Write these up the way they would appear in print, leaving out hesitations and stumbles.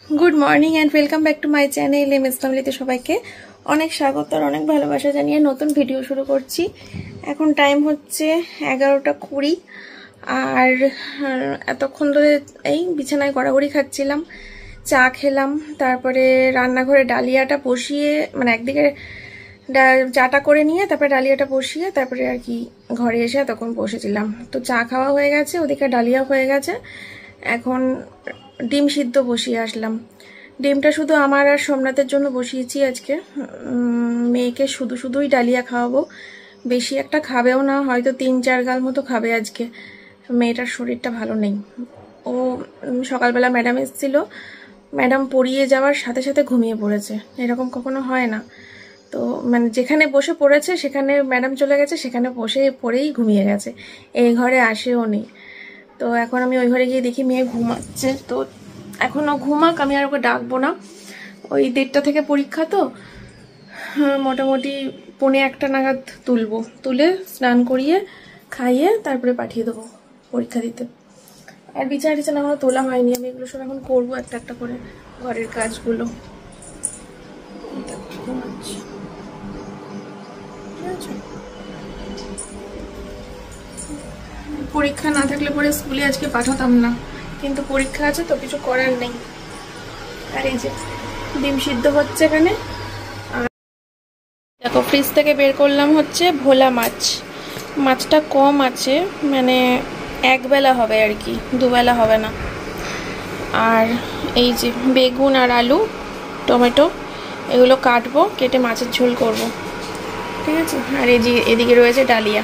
Good morning and welcome back to my channel M S फैमिलीते सबाइके अनेक स्वागत और अनेक भालोबासा जानिए नतून भिडियो शुरू करছি। এখন टाइम হচ্ছে 11টা 20 আর এতক্ষণ ধরে এই বিছানায় গড়াগড়ি খাচ্ছিলাম, চা খেলাম, তারপরে রান্নাঘরে ডালিয়াটা বসিয়ে মানে একদিকে চাটা করে নিয়ে তারপরে ডালিয়াটা বসিয়ে তারপরে আর কি ঘরে এসে তখন বসেছিলাম। তো চা খাওয়া হয়ে গেছে, ওদিকে ডালিয়া হয়ে গেছে, এখন ডিম সিদ্ধ বসিয়ে আসলাম। ডিমটা শুধু আমার আর সোমনাথের জন্য বসিয়েছি আজকে। মেয়েকে শুধু শুধুই ডালিয়া খাওয়াবো, বেশি একটা খাবেও না, হয়তো 3-4 গাল মতো খাবে আজকে। মেয়েটার শরীরটা ভালো নেই। ও সকালবেলা ম্যাডাম এসেছিল, ম্যাডাম পড়িয়ে যাওয়ার সাথে সাথে ঘুমিয়ে পড়েছে, এরকম কখনো হয় না। তো মানে যেখানে বসে পড়েছে সেখানে ম্যাডাম চলে গেছে, সেখানে বসে পড়েই ঘুমিয়ে গেছে, এই ঘরে আসেও নেই। তো এখন আমি ওই ঘরে গিয়ে দেখি মেয়ে ঘুমাচ্ছে, তো এখনও ঘুমাক, আমি আর ওকে ডাকবো না। ওই 1:30 থেকে পরীক্ষা, তো মোটামুটি 1:45 নাগাদ তুলবো, তুলে স্নান করিয়ে খাইয়ে তারপরে পাঠিয়ে দেবো পরীক্ষা দিতে। আর বিছানা টিছানা এখনো তোলা হয়নি, আমি এগুলো সব এখন করবো একটা একটা করে ঘরের কাজগুলো। পরীক্ষা না থাকলে পরে স্কুলে আজকে পাঠাতাম না, কিন্তু পরীক্ষা আছে তো কিছু করার নেই। আর এই যে ডিম সিদ্ধ হচ্ছে এখানে। আর দেখো ফ্রিজ থেকে বের করলাম হচ্ছে ভোলা মাছ। মাছটা কম আছে, মানে একবেলা হবে আর কি, দুবেলা হবে না। আর এই যে বেগুন আর আলু টমেটো এগুলো কাটবো, কেটে মাছের ঝোল করব, ঠিক আছে। আর এই যে এদিকে রয়েছে ডালিয়া।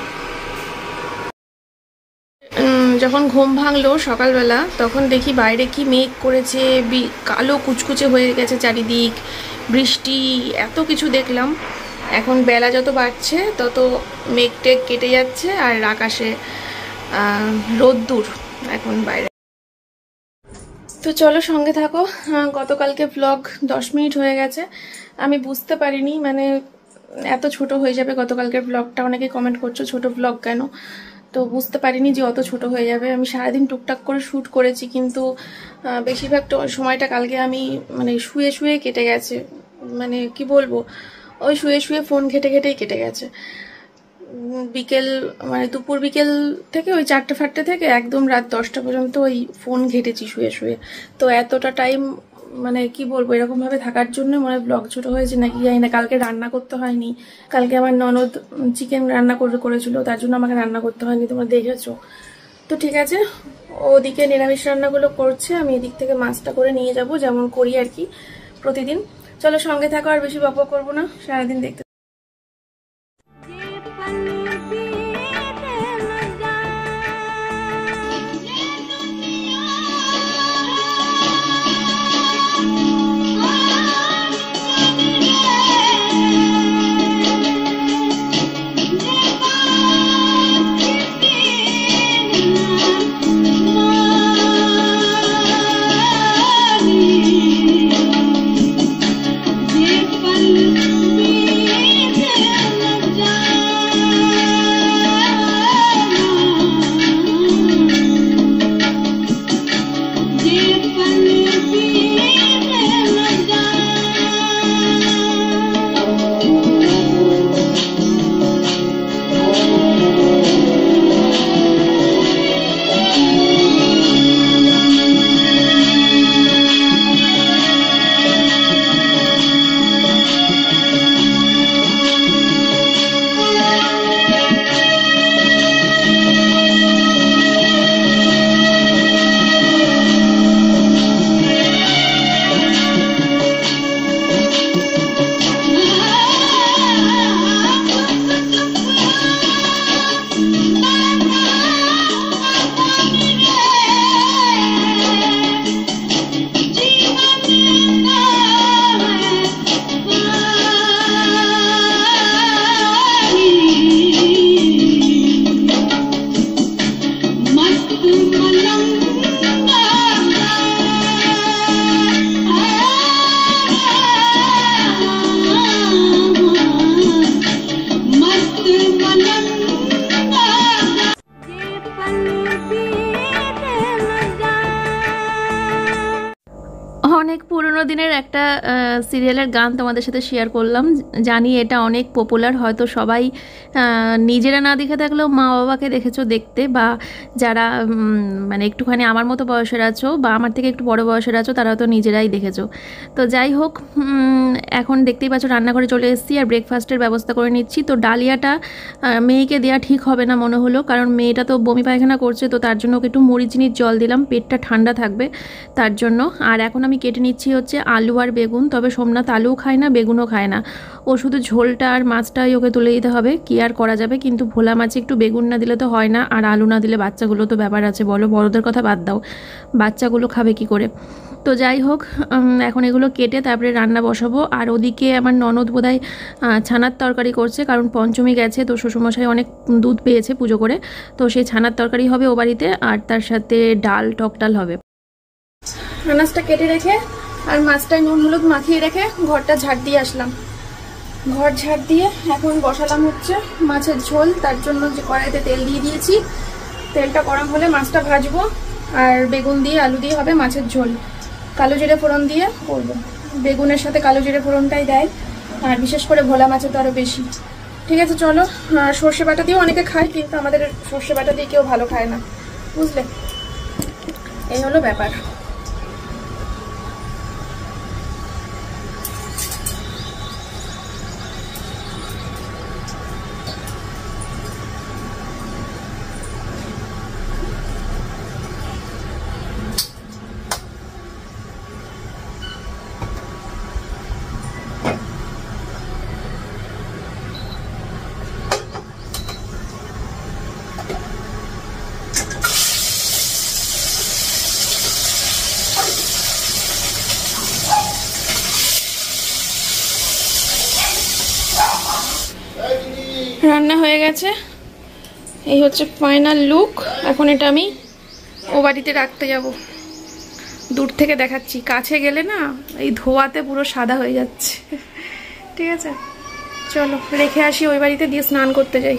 যখন ঘুম ভাঙলো সকালবেলা তখন দেখি বাইরে কি মেঘ করেছে, কালো কুচকুচে হয়ে গেছে চারিদিক, বৃষ্টি, এত কিছু দেখলাম। এখন বেলা যত বাড়ছে তত মেঘ টেঘ কেটে যাচ্ছে আর আকাশে রোদ্দুর এখন বাইরে। তো চলো সঙ্গে থাকো। গতকালকে ব্লগ 10 মিনিট হয়ে গেছে, আমি বুঝতে পারিনি মানে এত ছোট হয়ে যাবে গতকালকের ব্লগটা। অনেকে কমেন্ট করছো ছোট ব্লগ কেন, তো বুঝতে পারিনি যে অত ছোট হয়ে যাবে। আমি সারাদিন টুকটাক করে শ্যুট করেছি, কিন্তু বেশিরভাগ সময়টা কালকে আমি মানে শুয়ে শুয়ে কেটে গেছে, মানে কি বলবো, ওই শুয়ে শুয়ে ফোন ঘেটে ঘেটেই কেটে গেছে। বিকেল মানে দুপুর বিকেল থেকে ওই 4টে থেকে একদম রাত 10টা পর্যন্ত ওই ফোন ঘেটেছি শুয়ে শুয়ে। তো এতটা টাইম মানে কি বলবো, এরকম ভাবে থাকার জন্য মনে ছোট ছোট হয়েছে নাকি জানি না। কালকে রান্না করতে হয়নি, কালকে আমার ননদ চিকেন রান্না করেছিল, তার জন্য আমাকে রান্না করতে হয়নি, তোমরা দেখেছো। তো ঠিক আছে, ওদিকে নিরামিষ রান্নাগুলো করছে, আমি এদিক থেকে মাছটা করে নিয়ে যাব যেমন করি আর কি প্রতিদিন। চলো সঙ্গে থাকো, আর বেশি বকবক করবো না, সারাদিন দেখতে। অনেক পুরনো দিনের একটা সিরিয়ালের গান তোমাদের সাথে শেয়ার করলাম। জানি এটা অনেক পপুলার, হয়তো সবাই নিজেরা না দেখে থাকলেও মা বাবাকে দেখেছো দেখতে, বা যারা মানে একটুখানি আমার মতো বয়সের আছো বা আমার থেকে একটু বড় বয়সের আছো তারা তো নিজেরাই দেখেছো। তো যাই হোক, এখন দেখতেই পাচ্ছ রান্নাঘরে চলে এসেছি আর ব্রেকফাস্টের ব্যবস্থা করে নিচ্ছি। তো ডালিয়াটা মেয়েকে দেওয়া ঠিক হবে না মনে হলো, কারণ মেয়েটা তো বমি পায়খানা করছে, তো তার জন্য ওকে একটু মুড়ি চিনির জল দিলাম, পেটটা ঠান্ডা থাকবে তার জন্য। আর এখন আমি কেটে নিচ্ছি হচ্ছে আলু আর বেগুন, তবে সোমনাথ আলুও খায় না বেগুনও খায় না, ও শুধু ঝোলটা আর মাছটাই ওকে তুলে দিতে হবে, কি আর করা যাবে। কিন্তু ভোলা মাছে একটু বেগুন না দিলে তো হয় না, আর আলু না দিলে বাচ্চাগুলো তো ব্যাপার আছে বলো, বড়দের কথা বাদ দাও, বাচ্চাগুলো খাবে কি করে। তো যাই হোক, এখন এগুলো কেটে তারপরে রান্না বসাবো। আর ওদিকে আমার ননদ বোধহয় ছানার তরকারি করছে, কারণ পঞ্চমী গেছে, তো শ্বশুরমশাই অনেক দুধ পেয়েছে পুজো করে, তো সেই ছানার তরকারি হবে ও বাড়িতে, আর তার সাথে ডাল, টক ডাল হবে। আনাজটা কেটে রেখে আর মাছটায় নুন হলুদ মাখিয়ে রেখে ঘরটা ঝাড় দিয়ে আসলাম। ঘর ঝাড় দিয়ে এখন বসালাম হচ্ছে মাছের ঝোল, তার জন্য যে কড়াইতে তেল দিয়ে দিয়েছি, তেলটা গরম হলে মাছটা ভাজবো, আর বেগুন দিয়ে আলু দিয়ে হবে মাছের ঝোল। কালো জিরে ফোড়ন দিয়ে করবো, বেগুনের সাথে কালো জিরে ফোড়নটাই দেয়, আর বিশেষ করে ভোলা মাছে তো আরও বেশি। ঠিক আছে চলো, সর্ষে বাটা দিয়েও অনেকে খায়, কিন্তু আমাদের সর্ষে বাটা দিয়ে কেউ ভালো খায় না, বুঝলে, এই হলো ব্যাপার। রান্না হয়ে গেছে, এই হচ্ছে ফাইনাল লুক। এখন এটা আমি ও বাড়িতে রাখতে যাব, দূর থেকে দেখাচ্ছি, কাছে গেলে না এই ধোয়াতে পুরো সাদা হয়ে যাচ্ছে। ঠিক আছে চলো রেখে আসি ওই বাড়িতে, দিয়ে স্নান করতে যাই।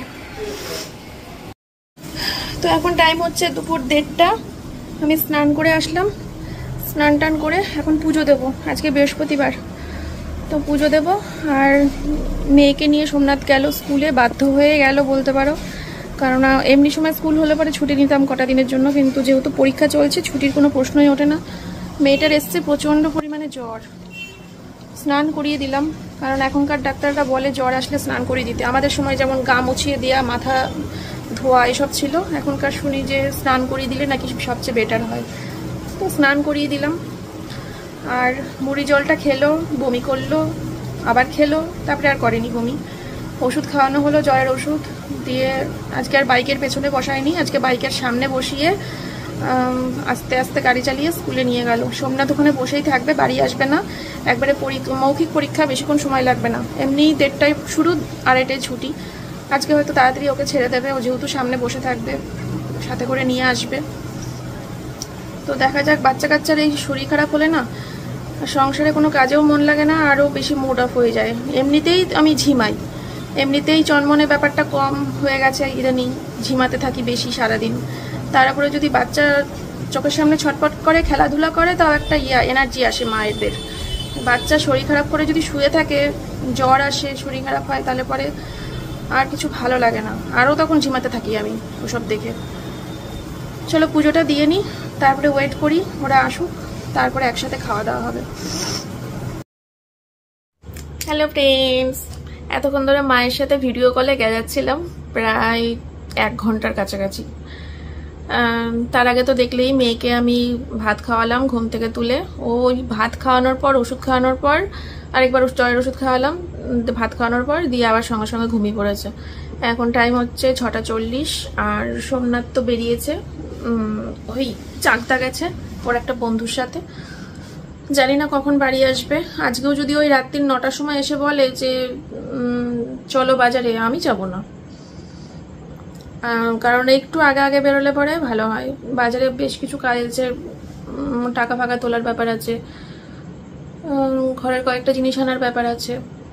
তো এখন টাইম হচ্ছে দুপুর 1:30, আমি স্নান করে আসলাম, স্নান টান করে এখন পুজো দেব, আজকে বৃহস্পতিবার, তো পুজো দেব। আর মেয়েকে নিয়ে সোমনাথ গেল স্কুলে, বাধ্য হয়ে গেল বলতে পারো, কারণ এমনি সময় স্কুল হলে পরে ছুটি নিতাম কটা দিনের জন্য, কিন্তু যেহেতু পরীক্ষা চলছে ছুটির কোনো প্রশ্নই ওঠে না। মেয়েটার এসছে প্রচণ্ড পরিমাণে জ্বর, স্নান করিয়ে দিলাম, কারণ এখনকার ডাক্তাররা বলে জ্বর আসলে স্নান করিয়ে দিতে। আমাদের সময় যেমন গা মুছিয়ে দেওয়া, মাথা ধোয়া এসব ছিল, এখনকার শুনি যে স্নান করিয়ে দিলে নাকি সবচেয়ে বেটার হয়, তো স্নান করিয়ে দিলাম। আর মুড়ি জলটা খেলো, বমি করলো, আবার খেলো, তারপরে আর করেনি বমি। ওষুধ খাওয়ানো হলো, জ্বরের ওষুধ দিয়ে। আজকে আর বাইকের পেছনে বসায়নি, আজকে বাইকের সামনে বসিয়ে আস্তে আস্তে গাড়ি চালিয়ে স্কুলে নিয়ে গেল। সোমনাথ ওখানে বসেই থাকবে, বাড়ি আসবে না, একবারে মৌখিক পরীক্ষা, বেশিক্ষণ সময় লাগবে না, এমনি 1:30টায় শুরু, 2:30টায় ছুটি। আজকে হয়তো তাড়াতাড়ি ওকে ছেড়ে দেবে, ও যেহেতু সামনে বসে থাকবে, সাথে করে নিয়ে আসবে। তো দেখা যাক, বাচ্চা কাচ্চার এই শরীর খারাপ হলে না সংসারে কোনো কাজেও মন লাগে না, আরও বেশি মুড অফ হয়ে যায়। এমনিতেই আমি ঝিমাই, এমনিতেই চনমনে ব্যাপারটা কম হয়ে গেছে ইদানিং, ঝিমাতে থাকি বেশি সারাদিন, তার উপরে যদি বাচ্চা চোখের সামনে ছটপট করে খেলাধুলা করে, তাও একটা এনার্জি আসে মায়েদের। বাচ্চা শরীর খারাপ করে যদি শুয়ে থাকে, জ্বর আসে, শরীর খারাপ হয়, তাহলে পরে আর কিছু ভালো লাগে না, আরও তখন ঝিমাতে থাকি আমি ওসব দেখে। চলো পুজোটা দিয়ে নিই, তারপরে ওয়েট করি ওরা আসুক, তারপরে একসাথে খাওয়া দাওয়া হবে। হ্যালো ফ্রেন্ডস, এতক্ষণ ধরে মায়ের সাথে ভিডিও কলে গেজাচ্ছিলাম, প্রায় 1 ঘন্টার কাছাকাছি। তার আগে তো দেখলেই মেয়েকে আমি ভাত খাওয়ালাম ঘুম থেকে তুলে, ওই ভাত খাওয়ানোর পর, ওষুধ খাওয়ানোর পর, আরেকবার জ্বরের ওষুধ খাওয়ালাম, ভাত খাওয়ানোর পর দিয়ে আবার সঙ্গে সঙ্গে ঘুমিয়ে পড়েছে। এখন টাইম হচ্ছে 6:40, আর সোমনাথ তো বেরিয়েছে, ওই চাকদা গেছে ওর একটা বন্ধুর সাথে, জানি না কখন বাড়ি আসবে। আজকেও যদি ওই রাত্রির 9টার সময় এসে বলে যে চলো বাজারে, আমি যাব না, কারণ একটু আগে আগে বেরোলে পরে ভালো হয়। বাজারে বেশ কিছু কাজ আছে, টাকা ফাঁকা তোলার ব্যাপার আছে, ঘরের কয়েকটা জিনিস আনার ব্যাপার আছে।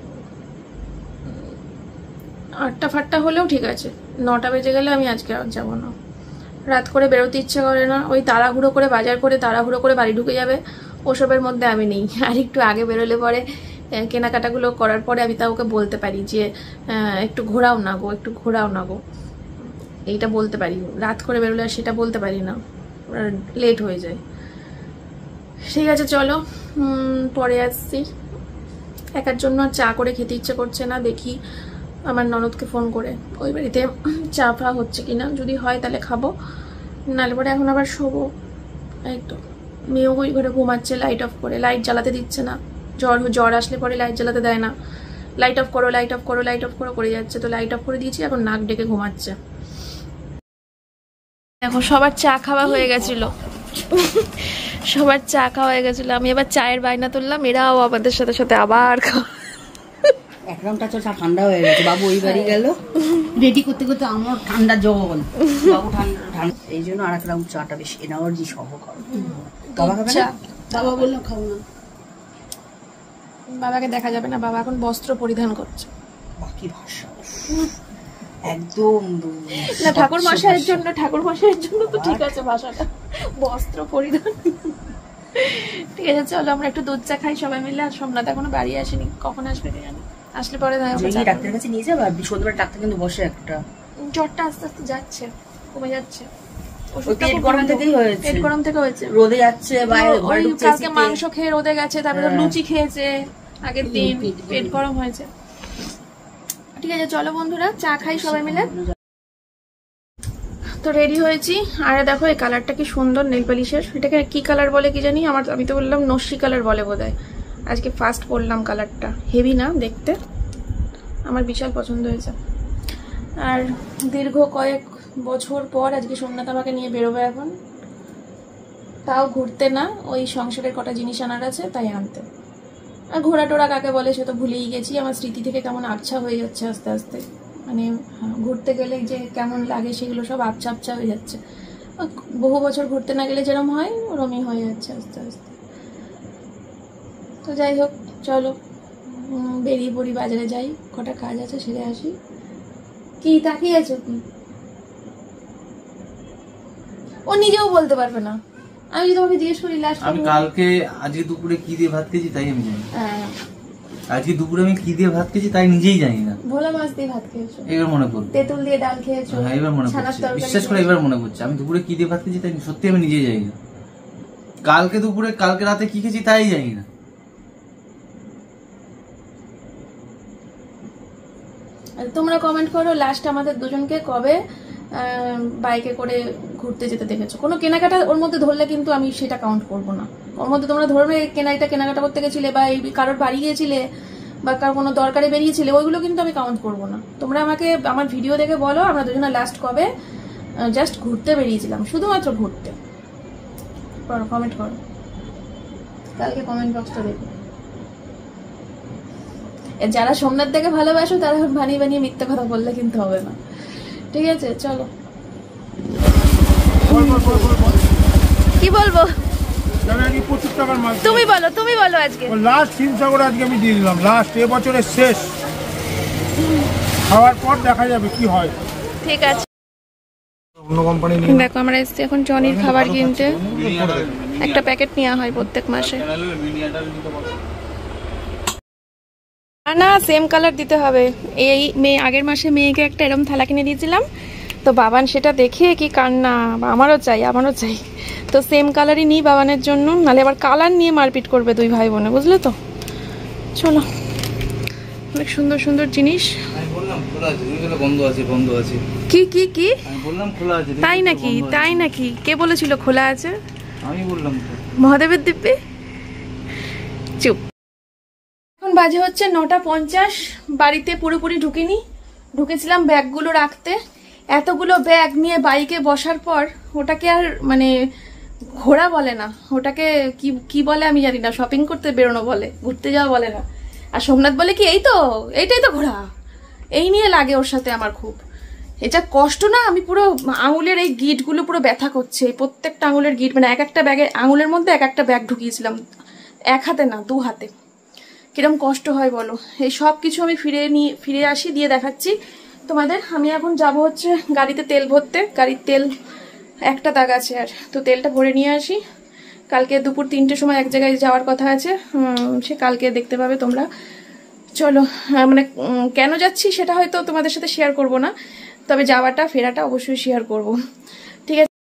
8টা ফাটটা হলেও ঠিক আছে, 9টা বেজে গেলে আমি আজকে আর যাবো না। রাত করে বেরোতে ইচ্ছে করে না, ওই তাড়াহুড়ো করে বাজার করে তাড়াহুড়ো করে বাড়ি ঢুকে যাবে, ওসবের মধ্যে আমি নেই। আর একটু আগে বেরোলে পরে কেনাকাটাগুলো করার পরে আমি তা ওকে বলতে পারি যে একটু ঘোরাও না গো, একটু ঘোরাও না গো, এইটা বলতে পারি। রাত করে বেরোলে আর সেটা বলতে পারি না, লেট হয়ে যায়। ঠিক আছে চলো, পরে আসছি। একার জন্য আর চা করে খেতে ইচ্ছে করছে না, দেখি আমার ননদকে ফোন করে ওই বাড়িতে চা ফা হচ্ছে কিনা, যদি হয় তাহলে খাবো, নাহলে পরে এখন আবার শোবো। এই তো মেয়েও ওই ঘরে ঘুমাচ্ছে লাইট অফ করে, লাইট জ্বালাতে দিচ্ছে না। জ্বর আসলে পরে লাইট জ্বালাতে দেয় না, লাইট অফ করো লাইট অফ করো লাইট অফ করো করে যাচ্ছে। তো লাইট অফ করে দিয়েছি, এখন নাক ডেকে ঘুমাচ্ছে। দেখো সবার চা খাওয়া হয়ে গেছিল, সবার চা খাওয়া হয়ে গেছিল। আমি এবার চায়ের বায়না তুললাম, এরাও আমাদের সাথে সাথে আবার একরামটা চা ঠান্ডা হয়ে গেছে। বাবু ওই বাড়ি গেল রেডি করতে করতে আমার ঠান্ডা জল, বাবু ঠান্ডা, এই জন্য আর এক রাউন্ড চাটা বেশি এনার্জি সহ খাও। বাবা খাবে না? বাবা বললো খাও না। বাবাকে দেখা যাবে না, বাবা এখন বস্ত্র পরিধান করছে। বাকি ভাষা একদম না, ঠাকুর মশাইয়ের জন্য, ঠাকুর মশাইয়ের জন্য তো ঠিক আছে ভাষাটা, বস্ত্র পরিধান। ঠিক আছে চলো আমরা একটু দুধ চা খাই সবাই মিলে। আর সোমনাথ এখনো বাড়ি আসেনি, কখন আসবে কে জানি, আসলে পরে ডাক্তারের কাছে নিয়ে যাবে। সন্ধ্যাবেলা ডাক্তার কিন্তু বসে একটা, জ্বরটা আস্তে আস্তে যাচ্ছে, কমে যাচ্ছে। পেট গরম থেকেই হয়েছে, পেট গরম থেকে হয়েছে, রোদে যাচ্ছে বাইরে, কালকে মাংস খেয়ে রোদে গেছে, তারপরে লুচি খেয়েছে আগের দিন, পেট গরম হয়েছে। ঠিক আছে চলো বন্ধুরা চা খাই সবাই মিলে। তো রেডি হয়েছি। আর দেখো এই কালারটা কি সুন্দর নেল পলিশের, এটাকে কি কালার বলে কি জানি, আমি তো বললাম নস্যি কালার বলে বোধহয়। আজকে ফার্স্ট পরলাম কালারটা, হেভি না দেখতে, আমার বিশাল পছন্দ হয়েছে। আর দীর্ঘ কয়েক বছর পর আজকে সোমনাথ আমাকে নিয়ে বেরোবে এখন, তাও ঘুরতে না, ওই সংসারের কটা জিনিস আনার আছে তাই আনতে। আর ঘোরা টোরা কাকে বলে সে তো ভুলেই গেছি, আমার স্মৃতি থেকে কেমন আবছা হয়ে যাচ্ছে আস্তে আস্তে, মানে ঘুরতে গেলে যে কেমন লাগে সেগুলো সব আবছা আবছা হয়ে যাচ্ছে। বহু বছর ঘুরতে না গেলে যেরকম হয় ওরমই হয়ে যাচ্ছে আস্তে আস্তে। তো যাই হোক চলো বেরিয়ে পড়ি, বাজারে যাই, কটা কাজ আছে সেরে আসি। কি তাকিয়ে আছো কি? ও নিজেও বলতে পারবে না, আমি যদি তোমাকে জিজ্ঞেস করি লাস্ট আমি কালকে আজকে দুপুরে কি দিয়ে ভাত খেয়েছি তাই আমি জানি। আজকে দুপুরে আমি কি দিয়ে ভাত খেয়েছি তাই নিজেই জানি না। ভোলা মাছ দিয়ে ভাত খেয়েছো? এবার মনে পড়ছে। তেঁতুল দিয়ে ডাল খেয়েছো? হ্যাঁ এবার মনে পড়ছে, বিশ্বাস করে এবার মনে পড়ছে। আমি দুপুরে কি দিয়ে ভাত খেয়েছি তাই সত্যি আমি নিজেই জানি না। কালকে দুপুরে কালকে রাতে কি খেয়েছি তাই জানি না। তোমরা কমেন্ট করো লাস্ট আমাদের দুজনকে কবে বাইকে করে ঘুরতে যেতে দেখেছো। কোনো কেনাকাটা ওর মধ্যে ধরলে কিন্তু আমি সেটা কাউন্ট করব না। ওর মধ্যে তোমরা ধরবে কেনাকাটা করতে গেছিলে বা কারোর বাড়ি গিয়েছিলে বা কারো কোনো দরকারে বেরিয়েছিলে, ওইগুলো কিন্তু আমি কাউন্ট করব না। তোমরা আমাকে আমার ভিডিও দেখে বলো আমরা দুজনে লাস্ট কবে জাস্ট ঘুরতে বেরিয়েছিলাম, শুধুমাত্র ঘুরতে। কমেন্ট করো, কালকে কমেন্ট বক্সটা দেখো। যারা সোমনাথ থেকে ভালোবাসো তারা বানিয়ে বানিয়ে মিথ্যা কথা বললে কিন্তু হবে না। ঠিক আছে চলো। কি বলবো তুমি বলো, তুমি বলো। আজকে লাস্ট 3 সাগর আজকে আমি দিয়ে দিলাম, লাস্ট এবছরের শেষ। খাওয়ার পর দেখা যাবে কি হয়। ঠিক আছে অন্য কোম্পানি নিয়ে দেখো আমরা এসেছি এখন জনির খাবার কিনতে। একটা প্যাকেট নেওয়া হয় প্রত্যেক মাসে। না সেম কালার দিতে হবে। এই আগের মাসে মেয়েকে একটা এরকম থালা কিনে দিয়েছিলাম, তো বাবান সেটা দেখে কি কান্না, আমারও চাই আমারও চাই। তো সেম কালারই নিই বাবানের জন্য, নাহলে আবার কালার নিয়ে মারপিট করবে দুই ভাই বোনে, বুঝলে তো। চলো অনেক সুন্দর সুন্দর জিনিস। কি কি কি তাই নাকি? তাই নাকি? কে বলেছিল খোলা আছে? আমি বললাম মহাদেবের দিব্যে। চুপ। এখন বাজে হচ্ছে 9:50, বাড়িতে পুরোপুরি ঢুকিনি, ঢুকেছিলাম ব্যাগগুলো রাখতে। এতগুলো ব্যাগ নিয়ে বাইকে বসার পর ওটাকে আর মানে ঘোরা বলে না, ওটাকে কি কি বলে আমি জানি না, শপিং করতে বেরোনো বলে, ঘুরতে যাওয়া বলে না। আর সোমনাথ বলে কি এইটাই তো ঘোরা, এই নিয়ে লাগে ওর সাথে আমার খুব। এটা কষ্ট না, আমি পুরো আঙুলের এই গিঁটগুলো পুরো ব্যথা করছে, প্রত্যেকটা আঙুলের গিঁট, মানে এক একটা ব্যাগে আঙুলের মধ্যে এক একটা ব্যাগ ঢুকিয়েছিলাম, এক হাতে না 2 হাতে। কিরম কষ্ট হয় বলো। এই সব কিছু আমি ফিরে আসি দিয়ে দেখাচ্ছি তোমাদের। আমি এখন যাব হচ্ছে গাড়িতে তেল ভরতে, গাড়ির তেল একটা দাগ আছে আর, তো তেলটা ভরে নিয়ে আসি, কালকে দুপুর 3টের সময় এক জায়গায় যাওয়ার কথা আছে, সে কালকে দেখতে পাবে তোমরা। চলো, মানে কেন যাচ্ছি সেটা হয়তো তোমাদের সাথে শেয়ার করব না, তবে যাওয়াটা ফেরাটা অবশ্যই শেয়ার করব। ঠিক আছে,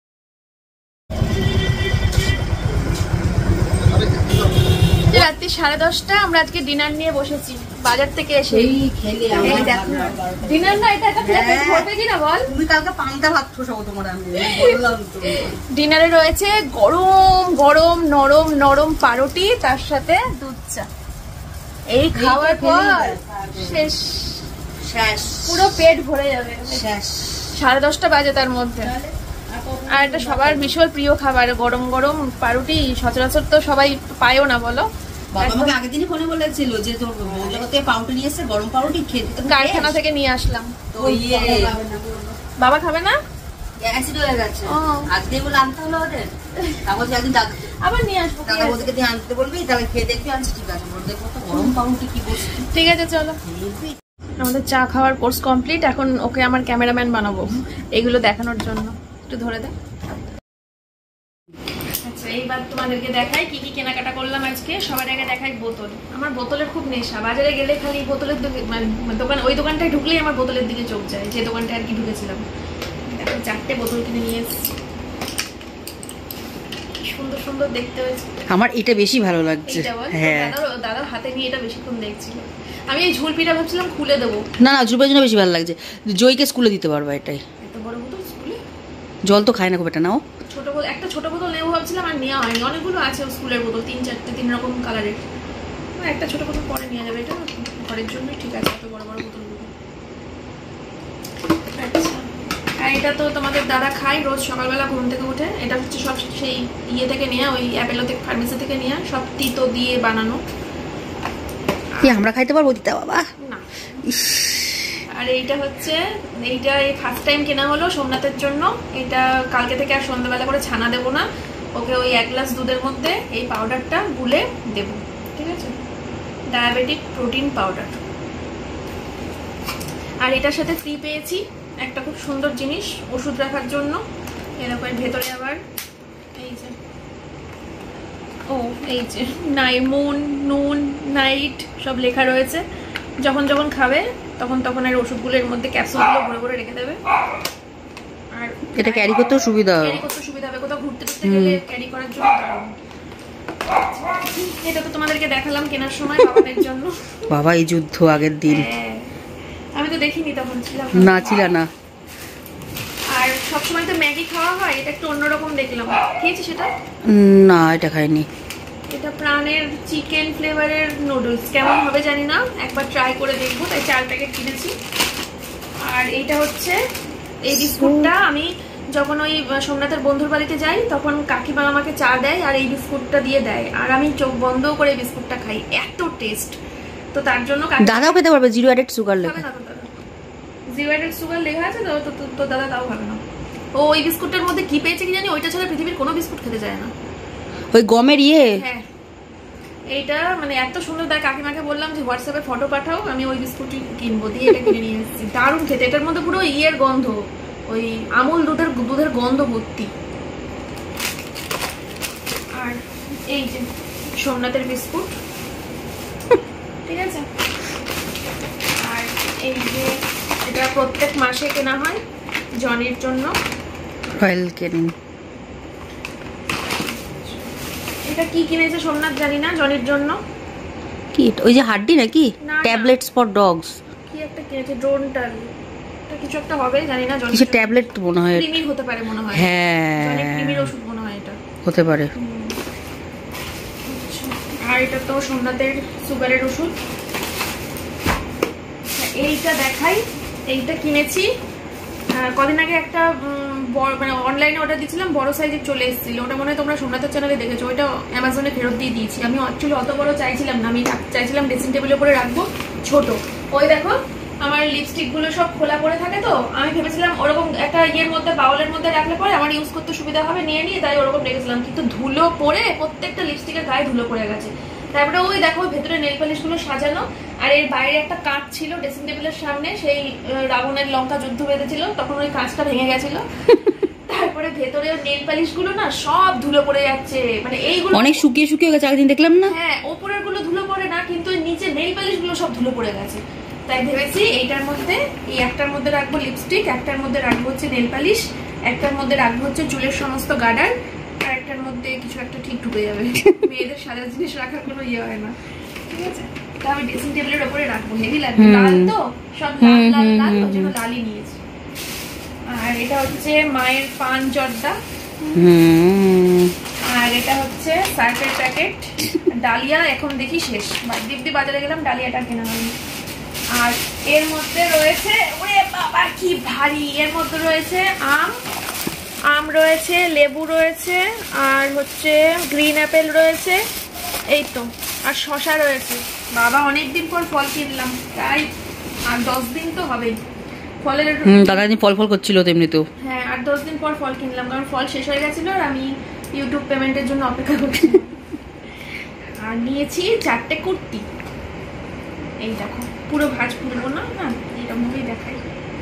রাত্রি 10:30 আমরা আজকে ডিনার নিয়ে বসেছি বাজার থেকে এসে। ডিনার না, এটা হবে কিনা বল? তুমি কালকে পান্তা ভাত খাও তোমার, আমি বললাম তো। ডিনারে রয়েছে গরম গরম নরম নরম পাউরুটি, তার সাথে দুধ চা। এই খাওয়ার পর শেষ শেষ, পুরো পেট ভরে যাবে শেষ। 10:30 বাজে তার মধ্যে। আর এটা সবার ভীষণ প্রিয় খাবার, গরম গরম পাউরুটি। সচরাচর তো সবাই পায়ও না, বলো। বাবা আমাকে আগের দিনই ফোনে বলেছিল যে তোর জগতে পাউরুটি নিয়ে এসে, গরম পাউরুটি খেতে। কারখানা থেকে নিয়ে আসলাম। তো বাবা খাবে না, অ্যাসিড হয়ে গেছে। আজকে বলে আনতে হলো ওদের, তারপর একদিন আবার নিয়ে আসবো। দাদা ওদেরকে দিয়ে আনতে বলবি, তাহলে খেয়ে দেখবি। আনছি, ঠিক আছে। বল দেখো তো গরম পাউরুটি কি বসে। ঠিক আছে চলো, আমাদের চা খাওয়ার কোর্স কমপ্লিট। এখন ওকে আমার ক্যামেরাম্যান বানাবো এগুলো দেখানোর জন্য। একটু ধরে দে। আচ্ছা, এইবার তোমাদেরকে দেখাই কি কি কেনাকাটা করলাম আজকে। সবার আগে দেখাই বোতল। আমার বোতলের খুব নেশা, বাজারে গেলে খালি বোতলের দোকান, ওই দোকানটায় ঢুকলেই আমার বোতলের দিকে চোখ যায়, যে দোকানটায় আর কি ঢুকেছিলাম। দেখো 4টে বোতল কিনে নিয়ে এসেছি, সুন্দর সুন্দর দেখতে হয়েছে। আমার এটা বেশি ভালো লাগছে। হ্যাঁ, দাদার হাতে নিয়ে এটা বেশিক্ষণ দেখছিল। আমি এই ঝুলপিটা ভাবছিলাম খুলে দেবো। না না, ঝুলপির জন্য বেশি ভালো লাগছে। জয়কে স্কুলে দিতে পারবো এটাই। এত বড় বোতল স্কুলে জল তো খায় না খুব একটা। নাও ছোট বোতল, একটা ছোট বোতল নেবো ভাবছিলাম, আর নেওয়া হয়নি। অনেকগুলো আছে স্কুলের বোতল, 3-4টে 3 রকম কালারের। একটা ছোট বোতল পরে নিয়ে যাবে, এটা ঘরের জন্যই ঠিক আছে, এত বড় বড় বোতলগুলো। আচ্ছা, আর এটা তো তোমাদের দাদা খায় রোজ সকালবেলা ঘুম থেকে উঠে। এটা হচ্ছে সব সেই ইয়ে থেকে নেওয়া, ওই অ্যাপেলো থেকে, ফার্মেসি থেকে নেওয়া, সব তিতো দিয়ে বানানো। আমরা খাইতে পারবো দিতা বাবা না। আর এইটা হচ্ছে, এইটা এই ফার্স্ট টাইম কেনা হলো সোমনাথের জন্য। এটা কালকে থেকে আর সন্ধ্যাবেলা করে ছানা দেবো না, ওকে ওই 1 গ্লাস দুধের মধ্যে এই পাউডারটা গুলে দেব। ঠিক আছে, ডায়াবেটিক প্রোটিন পাউডার। আর এটার সাথে ফ্রি পেয়েছি একটা খুব সুন্দর জিনিস ওষুধ রাখার জন্য। এরকম ভেতরে আবার এই যে, ও এই যে মুন নুন নাইট সব লেখা রয়েছে। যখন যখন খাবে তখন তখন আর ওষুধগুলোর মধ্যে ক্যাপসুলগুলো ভরে ভরে রেখে দেবে। আর এটা ক্যারি করতেও সুবিধা হবে, কোথাও ঘুরতে ঘুরতে গেলে ক্যারি করার জন্য দারুণ। এটা তো তোমাদেরকে দেখালাম কেনার সময় বাবাদের জন্য। বাবা এই যুদ্ধ আগের দিন। আমি তো দেখিনি, তখন ছিলাম না, ছিল না। আর সবসময় তো ম্যাগি খাওয়া হয়, এটা একটু অন্যরকম দেখলাম। খেয়েছি সেটা? না, এটা খাইনি। এটা প্রাণের চিকেন ফ্লেভারের নুডলস, কেমন হবে জানি না, একবার ট্রাই করে দেখবো, তাই 4 প্যাকেট কিনেছি। আর এইটা হচ্ছে এই বিস্কুটটা, আমি যখন ওই সোমনাথের বন্ধুর বাড়িতে যাই তখন কাকিমা আমাকে চা দেয় আর এই বিস্কুটটা দিয়ে দেয়, আর আমি চোখ বন্ধ করে এই বিস্কুটটা খাই, এত টেস্ট। তো তার জন্য দাদাও খেতে পারবে, 0 অ্যাডেড সুগার লেখা। 0 অ্যাডেড সুগার লেখা আছে তো দাদা তাও খাবে না। ও ওই বিস্কুটের মধ্যে কি পেয়েছে কি জানি, ওইটা ছাড়া পৃথিবীর কোনো বিস্কুট খেতে যায় না। ওই গমের ইয়ে। হ্যাঁ, এইটা মানে এত সুন্দর। তাই কাকিমাকে বললাম যে হোয়াটসঅ্যাপে ফটো পাঠাও, আমি ওই বিস্কুটই কিনবো, দিয়ে এটা কিনে নিয়ে এসেছি। দারুণ খেতে, এটার মধ্যে পুরো ইয়ের গন্ধ, ওই আমুল দুধের গন্ধ ভর্তি। আর এই যে সোমনাথের বিস্কুট, ঠিক আছে। আর এই যে এটা প্রত্যেক মাসে কেনা হয় জনির জন্য। Royal Canin. এটা কি কিনেছে সোমনাথ জানি না, জনির জন্য। কি ওই যে হাড্ডি নাকি? ট্যাবলেটস ফর ডগস কি একটা কিনেছে, ড্রোনটাল কিছু একটা হবে জানি না। কিছু ট্যাবলেট মনে হয়, ক্রিমির হতে পারে মনে হয়। হ্যাঁ, ক্রিমির ওষুধ মনে হয় এটা, হতে পারে। আর এটা তো সোমনাথের সুগারের ওষুধ। এইটা দেখাই, এইটা কিনেছি কদিন আগে, একটা মানে অনলাইনে অর্ডার দিয়েছিলাম, বড় সাইজের চলে এসেছিল। ওটা মনে হয় তোমরা সোমনাথের চ্যানেলে দেখেছো। ওইটা অ্যামাজনে ফেরত দিয়ে দিয়েছি। আমি অ্যাকচুয়ালি অত বড় চাইছিলাম না, আমি চাইছিলাম ড্রেসিং টেবিলের উপরে রাখবো, ছোট। ওই দেখো আমার লিপস্টিক গুলো সব খোলা পড়ে থাকে, তো আমি ভেবেছিলাম ওরকম একটা ইয়ের মধ্যে, বাউলের মধ্যে রাখলে পরে আমার ইউজ করতে সুবিধা হবে, নিয়ে তাই ওরকম রেখেছিলাম। কিন্তু ধুলো পড়ে প্রত্যেকটা লিপস্টিকের গায়ে ধুলো পড়ে গেছে। তারপরে ওই দেখো ভেতরে নেল পালিশ গুলো সাজানো, আর এর বাইরে একটা কাঁচ ছিল ড্রেসিং টেবিলের সামনে, সেই রাবণের লঙ্কা যুদ্ধ বেঁধেছিল, তখন ওই কাঁচটা ভেঙে গেছিল। তারপরে তারপরে ভেতরে নেল পালিশ গুলো না সব ধুলো পড়ে যাচ্ছে, মানে এইগুলো অনেক শুকিয়ে শুকিয়ে গেছে, আগের দিন দেখলাম না। হ্যাঁ, উপরের গুলো ধুলো পড়ে না, কিন্তু নিচে নেল পালিশ গুলো সব ধুলো পড়ে গেছে। তাই ভেবেছি এইটার মধ্যে, এই একটার মধ্যে রাখবো লিপস্টিক, একটার মধ্যে রাখবো হচ্ছে নেল পালিশ, একটার মধ্যে রাখবো হচ্ছে চুলের সমস্ত গার্ডার, আর একটার মধ্যে কিছু একটা ঠিক ঢুকে যাবে। মেয়েদের সাদা জিনিস রাখার কোনো ইয়ে হয় না, ঠিক আছে? তা আমি ড্রেসিং টেবিলের উপরে রাখবো, হেভি লাগবে, লাল তো সব লাল লাল লাল, ওই জন্য লালই নিয়েছি। আর এটা হচ্ছে মায়ের পান জর্দা, আর এটা হচ্ছে সার্ফের প্যাকেট, ডালিয়া এখন দেখি শেষ, দিব্যি বাজারে গেলাম ডালিয়াটা কেনা হয়নি। আর এর মধ্যে রয়েছে, ওরে বাবা কি ভারী, এর মধ্যে রয়েছে আম রয়েছে, লেবু রয়েছে, আর হচ্ছে গ্রিন অ্যাপেল রয়েছে, এই তো, আর শশা রয়েছে। বাবা অনেকদিন পর ফল কিনলাম, তাই আর 10 দিন তো হবে ফলের। দাদা ফল ফল করছিল তেমনি তো। হ্যাঁ, আর 10 দিন পর ফল কিনলাম, কারণ ফল শেষ হয়ে গেছিল আর আমি ইউটিউব পেমেন্টের জন্য অপেক্ষা করছি। আর নিয়েছি 4টে কুর্তি, এই দেখো, পুরো ভাঁজ পুরবো না, না এরকম ভাবেই দেখাই,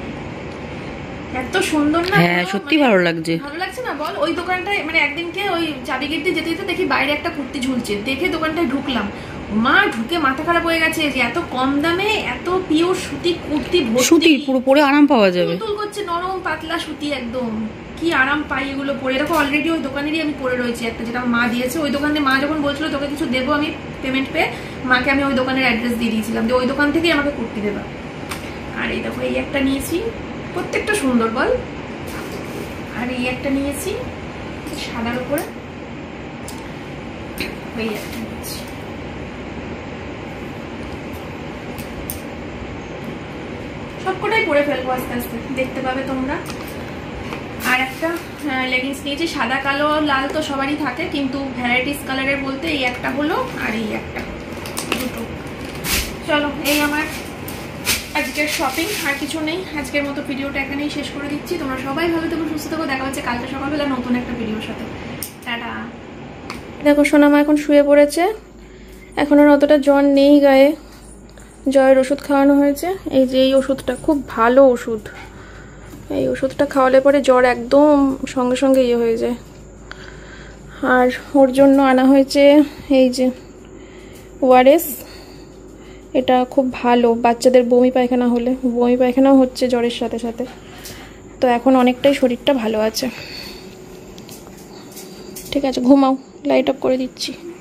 এত সুন্দর না। হ্যাঁ সত্যি ভালো লাগছে, ভালো লাগছে না বল? ওই দোকানটায় মানে একদিনকে ওই চাবি গেট দিয়ে যেতে যেতে দেখি বাইরে একটা কুর্তি ঝুলছে, দেখে দোকানটায় ঢুকলাম, মা ঢুকে মাথা খারাপ হয়ে গেছে যে এত কম দামে এত পিওর সুতি কুর্তি, সুতি পুরো পরে আরাম পাওয়া যাবে, তুল করছে, নরম পাতলা সুতি একদম, কি আরাম পাই এগুলো পরে। দেখো অলরেডি ওই দোকানেরই আমি পরে রয়েছি একটা, যেটা মা দিয়েছে। ওই দোকানে মা যখন বলছিল তোকে কিছু দেবো আমি পেমেন্ট পেয়ে, মাকে আমি ওই দোকানের অ্যাড্রেস দিয়ে দিয়েছিলাম যে ওই দোকান থেকেই আমাকে কুর্তি দেবা। আর এই দেখো এই একটা নিয়েছি, প্রত্যেকটা সুন্দর বল। আর এই একটা নিয়েছি সাদার উপরে, এই একটা নিয়েছি। সবকটাই পরে ফেলবো আস্তে আস্তে, দেখতে পাবে তোমরা। আর একটা লেগিংস নিয়েছি, সাদা কালো লাল তো সবারই থাকে, কিন্তু ভ্যারাইটিস কালারের বলতে এই একটা হলো আর এই একটা, দুটো। চলো এই আমার আজকের শপিং, আর কিছু নেই। আজকের মতো ভিডিওটা এখানেই শেষ করে দিচ্ছি। তোমরা সবাই ভালো থেকো, সুস্থ থেকো, দেখা হচ্ছে কালকে সকালবেলা নতুন একটা ভিডিওর সাথে। টাটা। দেখো সোনামা এখন শুয়ে পড়েছে, এখন আর অতটা জ্বর নেই গায়ে, জ্বরের ওষুধ খাওয়ানো হয়েছে। এই যে এই ওষুধটা খুব ভালো ওষুধ, এই ওষুধটা খাওয়ালে পরে জ্বর একদম সঙ্গে সঙ্গে ইয়ে হয়ে যায়। আর ওর জন্য আনা হয়েছে এই যে ওআরএস, এটা খুব ভালো বাচ্চাদের বমি পায়খানা হলে, বমি পায়খানাও হচ্ছে জ্বরের সাথে সাথে, তো এখন অনেকটাই শরীরটা ভালো আছে। ঠিক আছে, ঘুমাও, লাইট অফ করে দিচ্ছি।